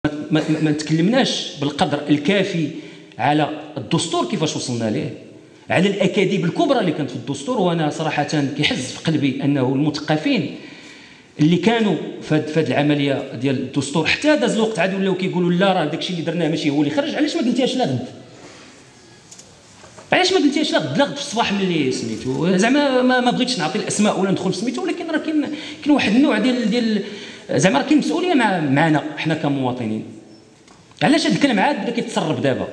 ما تكلمناش بالقدر الكافي على الدستور كيفاش وصلنا ليه، على الاكاذيب الكبرى اللي كانت في الدستور. وانا صراحه كيحز في قلبي انه المثقفين اللي كانوا في هذه العمليه ديال الدستور حتى داز الوقت عاد ولاو كيقولوا لا راه داكشي اللي درناه ماشي هو اللي خرج. علاش ما قلتيهاش لا غد؟ علاش ما قلتيهاش لا غد؟ لا غد في الصباح ملي سميتو زعما ما بغيتش نعطي الاسماء ولا ندخل سميتو، ولكن راه كاين واحد النوع ديال زعما راه كاين مسؤوليه معنا حنا كمواطنين. علاش هذا الكلام عاد بدا كيتسرب دابا؟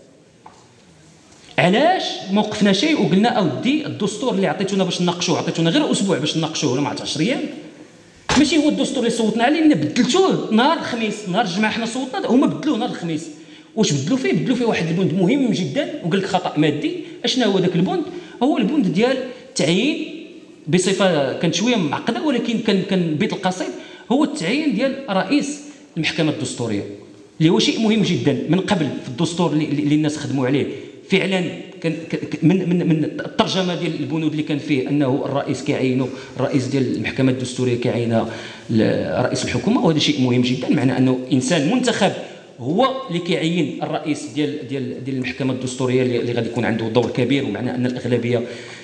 علاش ما وقفنا شيء وقلنا اودي الدستور اللي عطيتونا باش نناقشوه، عطيتونا غير اسبوع باش نناقشوه ولا ما عرفت 10 ايام، ماشي هو الدستور اللي صوتنا عليه اللي بدلتوه نهار الخميس، نهار الجمعه حنا صوتنا، هما بدلوه نهار الخميس. واش بدلوا فيه؟ بدلوا فيه واحد البند مهم جدا وقال لك خطا مادي. اشنا هو ذاك البند؟ هو البند ديال التعيين بصفه كانت شويه معقده ولكن كان بيت القصيد، هو التعيين ديال رئيس المحكمه الدستوريه، اللي هو شيء مهم جدا من قبل في الدستور اللي الناس خدموا عليه فعلا. كان من الترجمه ديال البنود اللي كان فيه انه الرئيس كيعينوا، الرئيس ديال المحكمه الدستوريه كيعين رئيس الحكومه، وهذا شيء مهم جدا، معنى انه انسان منتخب هو اللي كيعين الرئيس ديال المحكمه الدستوريه اللي غادي يكون عنده دور كبير، ومعنى ان الاغلبيه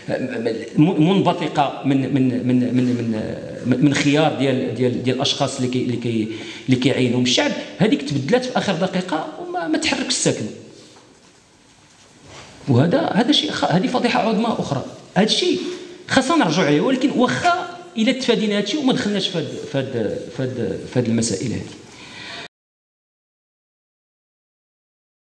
منبثقه من خيار ديال الاشخاص اللي كيعينهم الشعب. هذيك تبدلات في اخر دقيقه وما تحركش الساكن. وهذا شيء هذه فضيحه عظمى اخرى. هذا الشيء خاصنا نرجعوا عليه، ولكن واخا الا تفادينا هذا الشيء وما دخلناش في هذه المسائل هذه.